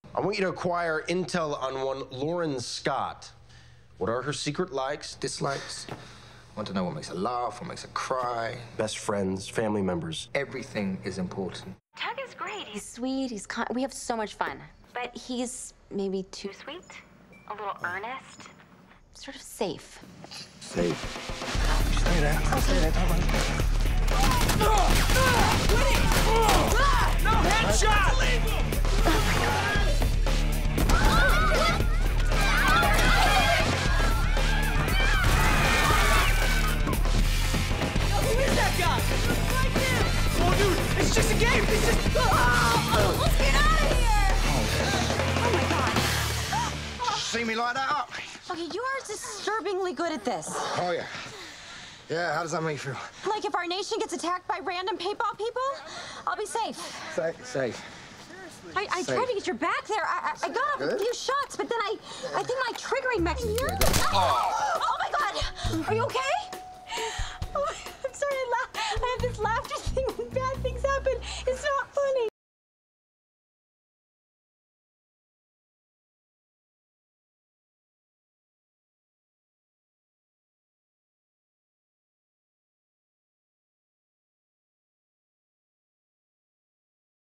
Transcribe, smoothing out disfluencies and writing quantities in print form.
I want you to acquire intel on one Lauren Scott. What are her secret likes, dislikes? I want to know what makes her laugh, what makes her cry. Best friends, family members. Everything is important. Tug is great. He's sweet, he's kind. We have so much fun. But he's maybe too sweet, a little earnest, sort of safe. Safe. Stay there. I'll stay there. Don't run. No headshot! Who is that guy? Oh, dude, it's just a game. It's just. Let's get out of here! Oh my God. See me light that up? Okay, you are disturbingly good at this. Oh, yeah. Yeah, how does that make you feel? Like if our nation gets attacked by random paintball people, I'll be safe. Safe. I tried to get your back there. I got off a few shots, but then I think my triggering mechanism. Oh my God! Are you okay?